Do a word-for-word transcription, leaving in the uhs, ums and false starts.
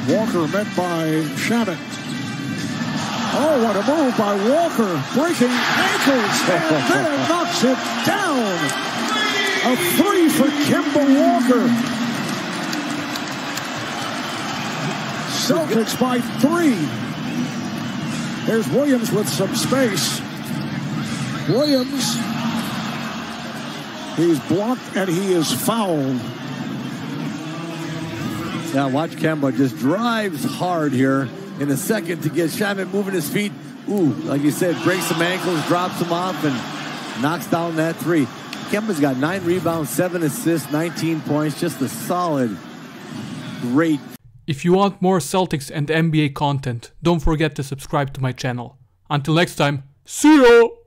Walker met by Shabbat. Oh, what a move by Walker. Breaking ankles and then knocks it down. A three for Kemba Walker. Celtics by three. There's Williams with some space. Williams. He's blocked and he is fouled. Yeah, watch Kemba just drives hard here in a second to get Shabbat moving his feet. Ooh, like you said, breaks some ankles, drops him off, and knocks down that three. Kemba's got nine rebounds, seven assists, nineteen points. Just a solid, great. If you want more Celtics and N B A content, don't forget to subscribe to my channel. Until next time, see ya!